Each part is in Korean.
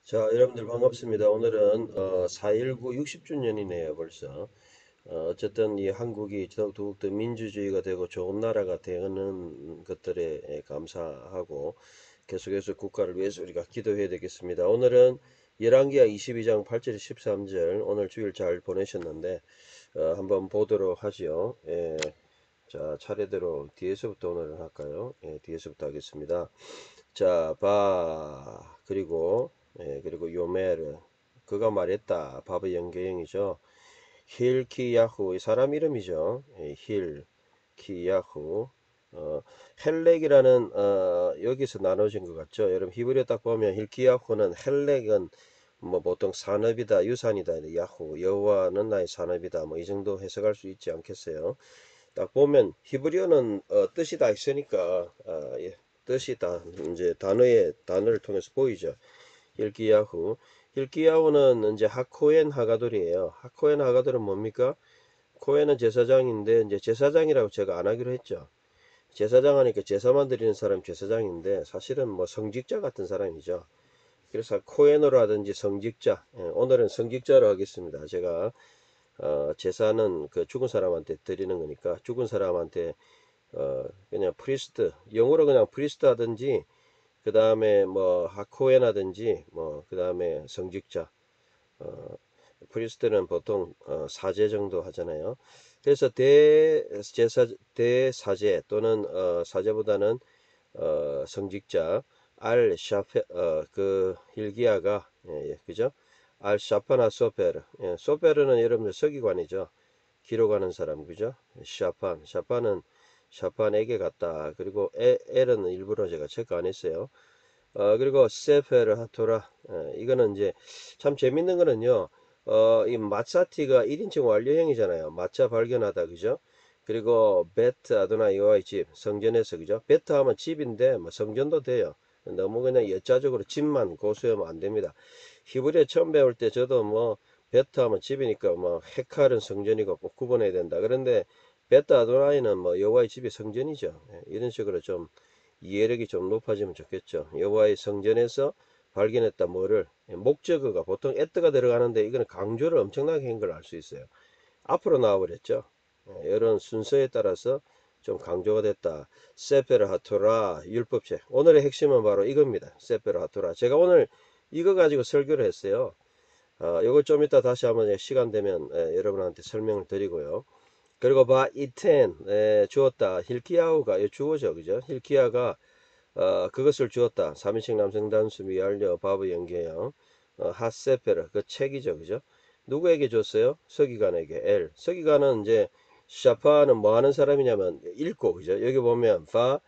자, 여러분들 반갑습니다. 오늘은 4.19 60주년이네요, 벌써. 어쨌든 이 한국이 더욱더 민주주의가 되고 좋은 나라가 되는 것들에 감사하고 계속해서 국가를 위해서 우리가 기도해야 되겠습니다. 오늘은 열왕기하 22장 8절 13절 오늘 주일 잘 보내셨는데 한번 보도록 하죠. 자, 차례대로 뒤에서부터 오늘은 할까요? 뒤에서부터 하겠습니다. 자, 그리고 요메르 그가 말했다. 바브 연계형이죠. 힐키야후 이 사람 이름이죠. 힐키야후 헬렉이라는 여기서 나눠진 것 같죠. 여러분 히브리어 딱 보면 힐키야후는 헬렉은 뭐 보통 산업이다, 유산이다, 야후 여호와는 나의 산업이다, 뭐 이 정도 해석할 수 있지 않겠어요? 딱 보면 히브리어는 뜻이 다 있으니까 뜻이 다 이제 단어를 통해서 보이죠. 힐기야후. 힐기야후는 이제 하코엔 하가돌이에요. 하코엔 하가돌은 뭡니까? 코엔은 제사장인데 이제 제사장이라고 제가 안 하기로 했죠. 제사장 하니까 제사만 드리는 사람 제사장인데 사실은 뭐 성직자 같은 사람이죠. 그래서 코엔으로 하든지 성직자. 오늘은 성직자로 하겠습니다. 제가 제사는 그 죽은 사람한테 드리는 거니까 죽은 사람한테 그냥 프리스트 영어로 그냥 프리스트 하든지 그 다음에 뭐 하코엔 하든지 뭐 그 다음에 성직자 어, 프리스트는 보통 사제 정도 하잖아요. 그래서 대사제 또는 사제보다는 성직자 알 샤페 그 힐기야가 그죠? 알 샤파나 소페르 소페르는 여러분들 서기관이죠. 기록하는 사람 그죠? 샤판은 샤판에게 갔다. 그리고 엘은 일부러 제가 체크 안 했어요. 그리고 세페르 하토라 이거는 이제 참 재밌는 거는요. 이 마차티가 1인칭 완료형이잖아요. 마차 발견하다 그죠? 그리고 베트 아도나 여호와의 집 성전에서 그죠? 베트 하면 집인데 뭐 성전도 돼요. 너무 그냥 여자적으로 집만 고수하면 안 됩니다. 히브리어 처음 배울 때 저도 뭐 베트 하면 집이니까 뭐 헤칼은 성전이고 꼭 구분해야 된다. 그런데 베트 아도나이는 뭐 여호와의 집이 성전이죠. 이런 식으로 좀 이해력이 좀 높아지면 좋겠죠. 여호와의 성전에서 발견했다 뭐를 목적어가 보통 에뜨가 들어가는데 이거는 강조를 엄청나게 한 걸 알 수 있어요. 앞으로 나와버렸죠. 이런 순서에 따라서 좀 강조가 됐다. 세페르 하토라 율법책. 오늘의 핵심은 바로 이겁니다. 세페르 하토라. 제가 오늘 이거 가지고 설교를 했어요. 이걸 좀 이따 다시 한번 시간 되면 여러분한테 설명을 드리고요. 그리고 바 이텐 주었다. 힐키야후가 주어죠, 그죠? 힐키야가 그것을 주었다. 3인칭 남성단수 미알려 바브 연계형 핫세페르 그 책이죠, 그죠? 누구에게 줬어요? 서기관에게 엘. 서기관은 이제 샤파는 뭐 하는 사람이냐면 읽고 그죠? 여기 보면 바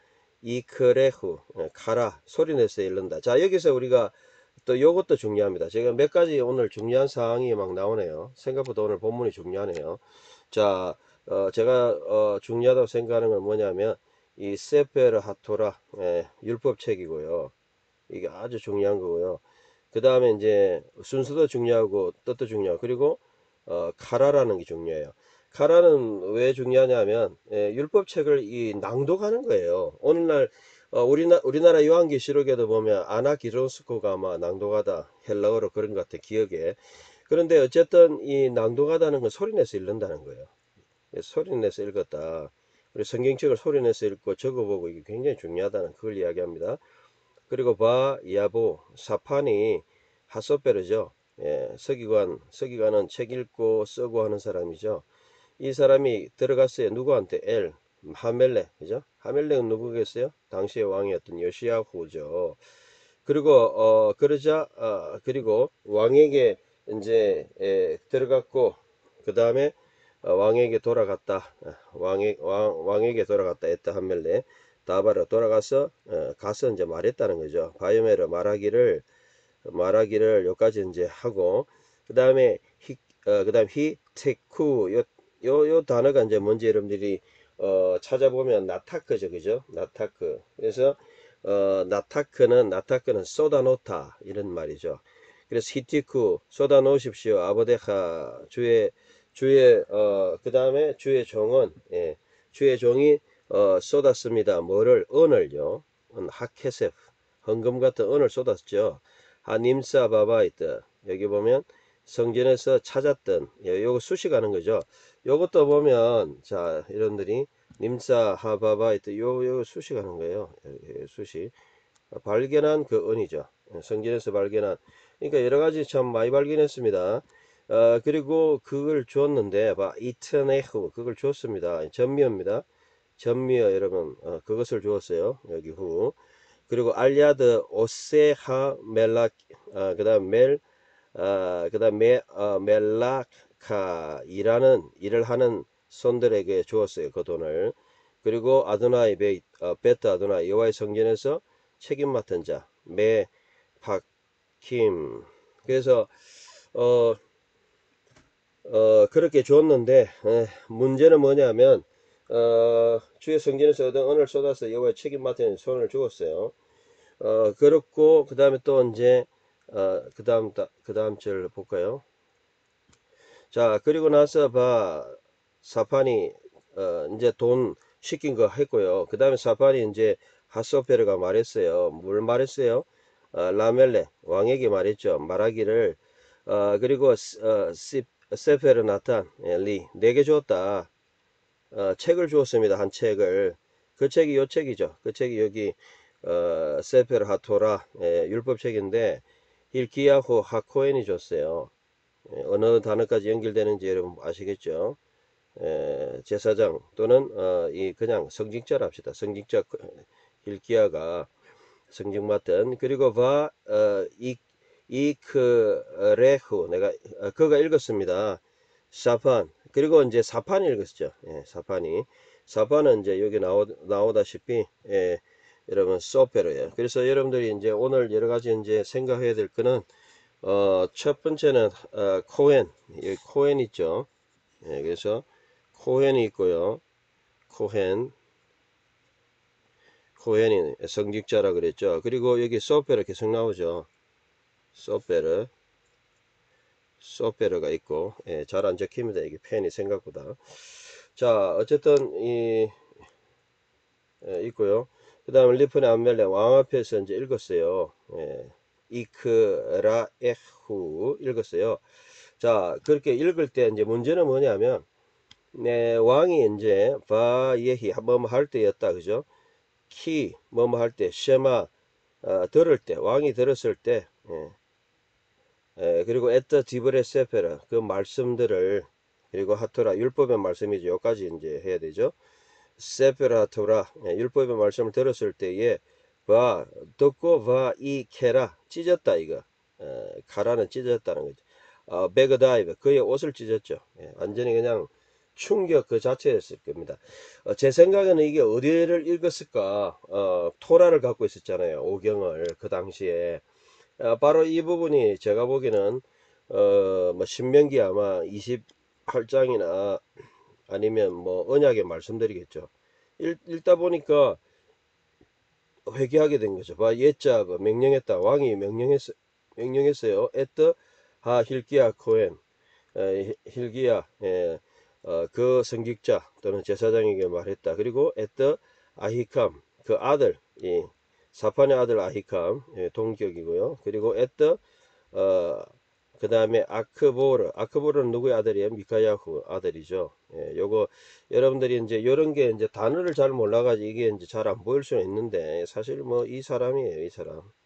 이크레후 가라 소리 내서 읽는다. 자 여기서 우리가 또 요것도 중요합니다. 제가 몇 가지 오늘 중요한 사항이 막 나오네요. 생각보다 오늘 본문이 중요하네요. 자, 제가 중요하다고 생각하는 건 뭐냐면 이 세페르 하토라 율법책이고요. 이게 아주 중요한 거고요. 그 다음에 이제 순서도 중요하고 뜻도 중요하고 그리고 카라라는 게 중요해요. 카라는 왜 중요하냐면 율법책을 이 낭독하는 거예요. 오늘날 우리나라 요한계시록에도 보면 아나기로스코가 아마 낭독하다 헬라어로 그런 것 같아 기억에. 그런데 어쨌든 이 낭독하다는 건 소리내서 읽는다는 거예요. 소리내서 읽었다. 우리 성경책을 소리내서 읽고 적어보고 이게 굉장히 중요하다는 그걸 이야기합니다. 그리고 야보, 사판이 하소베르죠. 서기관은 책 읽고 쓰고 하는 사람이죠. 이 사람이 들어갔어요. 누구한테? 하멜렉, 그죠? 하멜렉은 누구겠어요? 당시의 왕이었던 요시야후죠. 그리고 그리고 왕에게 이제 들어갔고 그 다음에 왕에게 돌아갔다. 왕에게 돌아갔다 했다 한멜레 다바로 돌아가서 가서 이제 말했다는 거죠. 바이오메르 말하기를 여기까지 이제 하고 그다음에 그다음 히테쿠 요 단어가 이제 뭔지 여러분들이 찾아보면 나타크죠, 그죠? 나타크. 그래서 나타크는 쏟아놓다 이런 말이죠. 그래서 히티쿠 쏟아놓으십시오. 아버데카 주의 그다음에 주의 종은 주의 종이 쏟았습니다. 뭐를 은을요. 하케셉 헌금 같은 은을 쏟았죠. 하님사 바바이트. 여기 보면 성전에서 찾았던, 요거 수식하는 거죠. 요것도 보면, 자, 여러분들이 님사 하바바이트, 요 수식하는 거예요. 수식. 발견한 그 은이죠. 성전에서 발견한. 그러니까 여러 가지 참 많이 발견했습니다. 그리고 그걸 줬는데, 이트네후, 그걸 줬습니다. 전미어입니다. 전미어 여러분, 그것을 주었어요. 여기 후. 그리고 알리아드 오세하 멜라, 그다음 그다음 멜라카 일을 하는 손들에게 주었어요. 그 돈을. 그리고 아도나이 베트 아도나이 여호와의 성전에서 책임 맡은 자 메파킴. 그래서 어, 그렇게 줬는데 문제는 뭐냐면 주의 성전에서 얻은 은을 쏟아서 여호와의 책임 맡은 손을 주었어요. 그렇고 그 다음에 또 이제 그 다음 절 볼까요? 자, 그리고 나서 사판이 이제 돈 시킨 거 했고요. 그 다음에 사판이 이제 하소페르가 말했어요. 뭘 말했어요? 라멜레 왕에게 말했죠. 말하기를 그리고 세페르 나탄 리 내게 줬다. 책을 주었습니다. 한 책을. 그 책이 요 책이죠. 그 책이 여기 세페르 하토라 율법책인데 힐기야후 하코엔이 줬어요. 어느 단어까지 연결되는지 여러분 아시겠죠? 제사장 또는 이 그냥 성직자라 합시다. 성직자 힐기야가 성직 맡은. 그리고 이크레후 내가 그가 읽었습니다. 사판. 그리고 이제 사판이 읽었죠. 사판은 이제 여기 나오다시피 여러분 소페르예요. 그래서 여러분들이 이제 오늘 여러 가지 이제 생각해야 될 거는 첫 번째는 코헨, 여기 코헨 있죠. 그래서 코헨이 있고요. 코헨, 코헨이 성직자라 그랬죠. 그리고 여기 소페르 계속 나오죠. 소페르, 소페르가 있고, 잘 안 적힙니다. 이게 펜이 생각보다. 자, 어쨌든 있고요. 그 다음에 리프네 안멜레 왕 앞에서 이제 읽었어요. 이크라에후 읽었어요. 자, 그렇게 읽을 때 이제 문제는 뭐냐면, 왕이 이제 바예히 뭐뭐 할 때였다, 그죠? 뭐뭐 할 때, 쉐마 들을 때, 왕이 들었을 때, 그리고 에따 디브레 세페라 그 말씀들을 그리고 하토라 율법의 말씀이죠. 여기까지 이제 해야 되죠. 세페라 토라 율법의 말씀을 들었을 때에 바 듣고 바이 케라 찢었다 이거 가라는 찢었다는 거죠. 베그다이브 그의 옷을 찢었죠. 완전히 그냥 충격 그 자체였을 겁니다. 제 생각에는 이게 어디를 읽었을까? 토라를 갖고 있었잖아요. 오경을 그 당시에 바로 이 부분이 제가 보기에는 뭐 신명기 아마 28장이나 아니면 뭐 언약의 말씀드리겠죠. 읽다 보니까 회개하게 된 거죠. 예자 명령했다. 왕이 명령했어요. 에뜨 하 힐기야 코엔 힐기야 그 성직자 또는 제사장에게 말했다. 그리고 에뜨 아히캄 그 아들 사판의 아들 아히캄 동격이고요. 그리고 에뜨 어, 그 다음에 아크보르는 누구의 아들이에요? 미카야후 아들이죠. 요거 여러분들이 이제 이런 게 이제 단어를 잘 몰라가지고 이게 이제 잘 안 보일 수는 있는데 사실 뭐 이 사람이에요. 이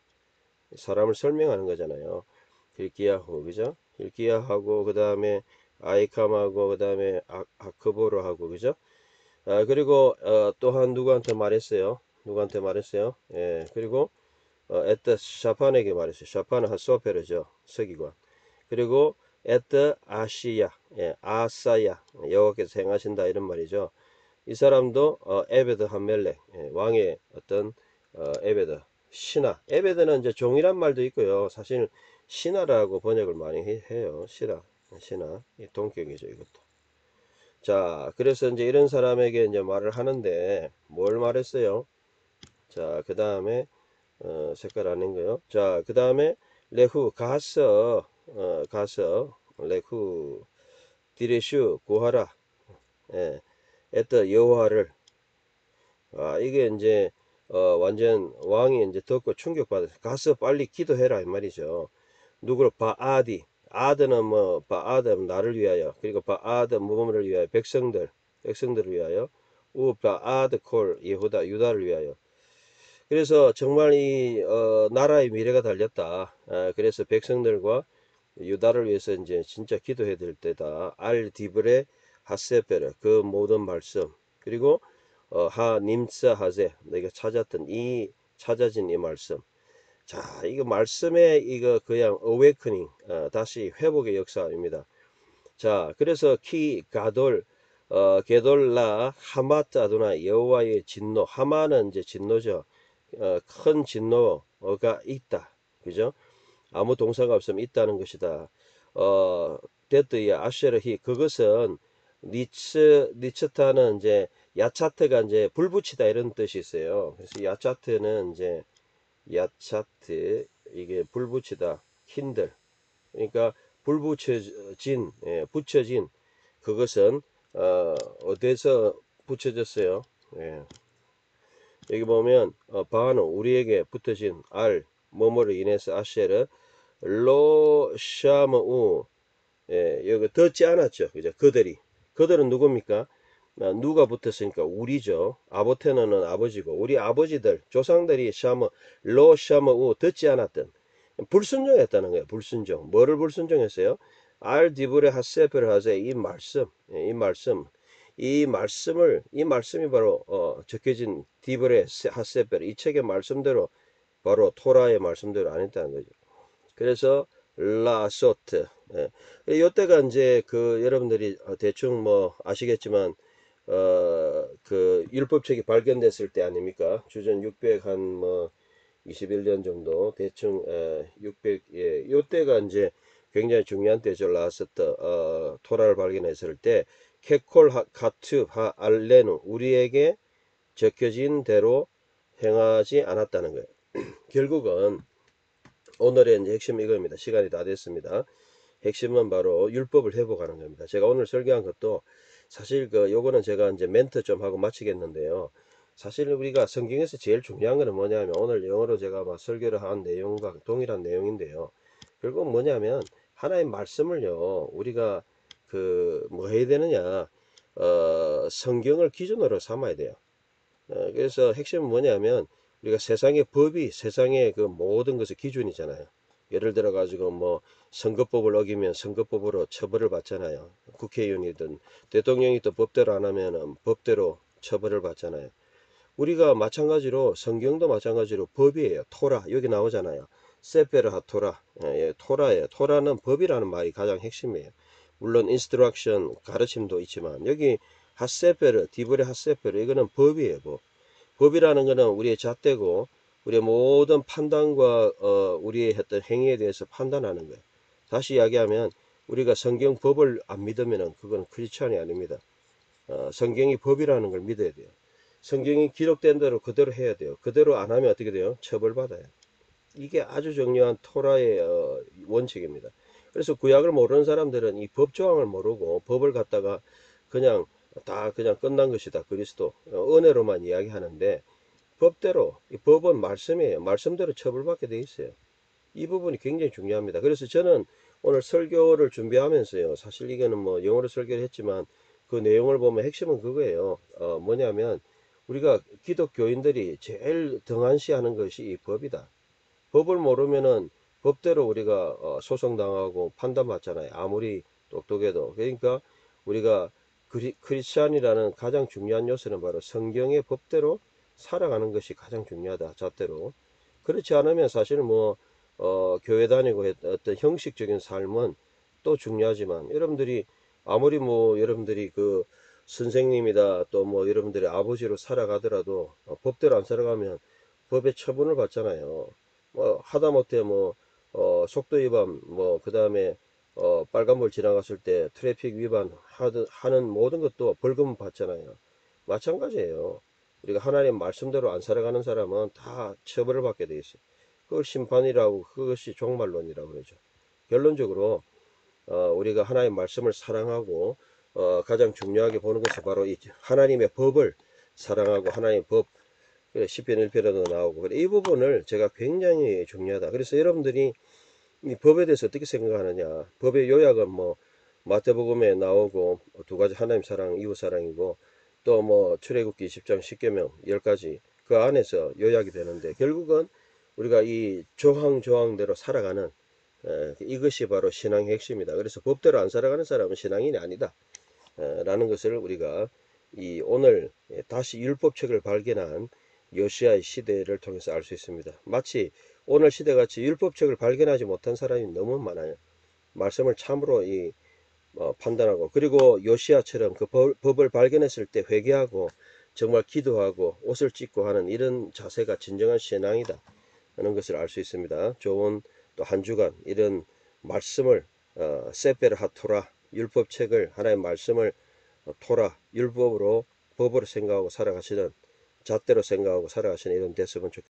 사람을 설명하는 거잖아요. 힐기야후 그죠? 힐기야하고 그 다음에 아이캄하고 그 다음에 아크보르하고 그죠? 그리고 또한 누구한테 말했어요? 누구한테 말했어요? 그리고 에트 샤판에게 말했어요. 샤판은 하소페르죠. 서기관. 그리고 에트 아시야, 아사야, 여호와께서 행하신다 이런 말이죠. 이 사람도 에베드 한멜렉, 왕의 어떤 에베드 신하. 에베드는 이제 종이란 말도 있고요. 사실 신하라고 번역을 많이 해요. 신하, 동격이죠 이것도. 자, 그래서 이제 이런 사람에게 이제 말을 하는데 뭘 말했어요? 자, 그 다음에 색깔 아닌 거요. 자, 그 다음에 레후 가서 레후 디레슈 구하라. 에떠 여호와를 이게 이제 완전 왕이 이제 듣고 충격받아서 가서 빨리 기도해라 이 말이죠. 누구를 바아디, 아드는 뭐 바아드 나를 위하여, 그리고 바아드 무범을 위하여, 백성들을 위하여, 우 바아드 콜 예후다 유다를 위하여. 그래서 정말 이 나라의 미래가 달렸다. 그래서 백성들과 유다를 위해서 이제 진짜 기도해야 될 때다. 알 디브레 하세페르 그 모든 말씀, 그리고 하 님사 하세 내가 찾았던 이 찾아진 이 말씀. 자, 이거 말씀에 이거 그냥 어웨이커닝, 다시 회복의 역사입니다. 자, 그래서 키 가돌 게돌라 하마트 아도나 여호와의 진노. 하마는 이제 진노죠. 큰 진노가 있다. 그죠? 아무 동사가 없으면 있다는 것이다. 데드의 아쉐르히 그것은 니츠타는 이제 야차트가 이제 불붙이다 이런 뜻이 있어요. 그래서 야차트는 이제 야차트 이게 불붙이다 힌들, 그러니까 불붙여진, 붙여진 그것은 어디서 붙여졌어요? 예. 여기 보면 바는 우리에게 붙어진 알 뭐뭐로 인해서 아쉐르 로샤므우, 여기 듣지 않았죠. 그죠? 그들은 누굽니까? 누가 붙었으니까 우리죠. 아보테너는 아버지고 우리 아버지들 조상들이 샤머 로샤므우 듣지 않았던 불순종했다는 거예요. 불순종. 뭐를 불순종했어요? 알 디브레 하세페르 하세 이 말씀, 이 말씀이 바로 적혀진 디브레 하세페르 이 책의 말씀대로 바로 토라의 말씀대로 안 했다는 거죠. 그래서 라소트, 이때가 이제 그 여러분들이 대충 뭐 아시겠지만 그 율법책이 발견됐을 때 아닙니까? 주전 600 한 뭐 21년 정도 대충 600, 요때가 이제 굉장히 중요한 때죠. 라스트 토라를 발견했을 때 케콜 카투 하 알레누 우리에게 적혀진 대로 행하지 않았다는 거예요. 결국은 오늘의 이제 핵심 이겁니다. 시간이 다 됐습니다. 핵심은 바로 율법을 회복하는 겁니다. 제가 오늘 설교한 것도 사실 요거는 제가 이제 멘트 좀 하고 마치겠는데요. 사실 우리가 성경에서 제일 중요한 거는 뭐냐면 오늘 영어로 제가 막 설교를 한 내용과 동일한 내용인데요. 결국 뭐냐면 하나의 말씀을요. 우리가 그 뭐 해야 되느냐? 성경을 기준으로 삼아야 돼요. 그래서 핵심은 뭐냐면 우리가 세상의 법이 세상의 그 모든 것의 기준이잖아요. 예를 들어 가지고 뭐 선거법을 어기면 선거법으로 처벌을 받잖아요. 국회의원이든 대통령이 또 법대로 안 하면은 법대로 처벌을 받잖아요. 우리가 마찬가지로 성경도 마찬가지로 법이에요. 토라 여기 나오잖아요. 세페르하 토라, 토라예요. 토라는 법이라는 말이 가장 핵심이에요. 물론 인스트럭션 가르침도 있지만 여기 핫세페르 디브레 핫세페르 이거는 법이에요. 법이라는 것은 우리의 잣대고 우리의 모든 판단과 우리의 했던 행위에 대해서 판단하는 거예요. 다시 이야기하면 우리가 성경 법을 안 믿으면 그건 크리스찬이 아닙니다. 성경이 법이라는 걸 믿어야 돼요. 성경이 기록된 대로 그대로 해야 돼요. 그대로 안 하면 어떻게 돼요? 처벌받아요. 이게 아주 중요한 토라의 원칙입니다. 그래서 구약을 모르는 사람들은 이 법조항을 모르고 법을 갖다가 그냥 다 그냥 끝난 것이다. 그리스도 은혜로만 이야기하는데 법대로 이 법은 말씀이에요. 말씀대로 처벌받게 돼 있어요. 이 부분이 굉장히 중요합니다. 그래서 저는 오늘 설교를 준비하면서요. 사실 이거는 뭐 영어로 설교를 했지만 그 내용을 보면 핵심은 그거예요. 뭐냐면 우리가 기독교인들이 제일 등한시하는 것이 이 법이다. 법을 모르면은 법대로 우리가 소송당하고 판단받잖아요. 아무리 똑똑해도. 그러니까 우리가 크리스찬이라는 가장 중요한 요소는 바로 성경의 법대로 살아가는 것이 가장 중요하다. 잣대로. 그렇지 않으면 사실 뭐 교회 다니고 어떤 형식적인 삶은 또 중요하지만 여러분들이 아무리 뭐 여러분들이 그 선생님이다 또 뭐 여러분들의 아버지로 살아가더라도 법대로 안 살아가면 법의 처분을 받잖아요. 뭐 하다못해 뭐 속도 위반 뭐 그다음에 빨간불 지나갔을 때 트래픽 위반 하는 모든 것도 벌금 받잖아요. 마찬가지예요. 우리가 하나님 말씀대로 안 살아가는 사람은 다 처벌을 받게 돼 있어요. 그걸 심판이라고 그것이 종말론이라고 그러죠. 결론적으로 우리가 하나님 말씀을 사랑하고 가장 중요하게 보는 것이 바로 이 하나님의 법을 사랑하고 하나님의 법 그래, 시편 1편에도 나오고, 그래, 이 부분을 제가 굉장히 중요하다. 그래서 여러분들이 이 법에 대해서 어떻게 생각하느냐. 법의 요약은 뭐, 마태복음에 나오고, 두 가지 하나님 사랑, 이웃 사랑이고, 또 뭐, 출애굽기 20장 10계명 10가지, 그 안에서 요약이 되는데, 결국은 우리가 이 조항조항대로 살아가는, 이것이 바로 신앙의 핵심이다. 그래서 법대로 안 살아가는 사람은 신앙인이 아니다. 라는 것을 우리가 이 오늘 다시 율법책을 발견한 요시아의 시대를 통해서 알 수 있습니다. 마치 오늘 시대같이 율법책을 발견하지 못한 사람이 너무 많아요. 말씀을 참으로 판단하고, 그리고 요시아처럼 그 법을 발견했을 때 회개하고 정말 기도하고 옷을 찢고 하는 이런 자세가 진정한 신앙이다 하는 것을 알 수 있습니다. 좋은 또 한 주간 이런 말씀을 세페르 하토라, 율법책을, 하나의 말씀을 토라, 율법으로, 법으로 생각하고 살아가시는, 잣대로 생각하고 살아가시는 이런 됐으면 좋겠습니다.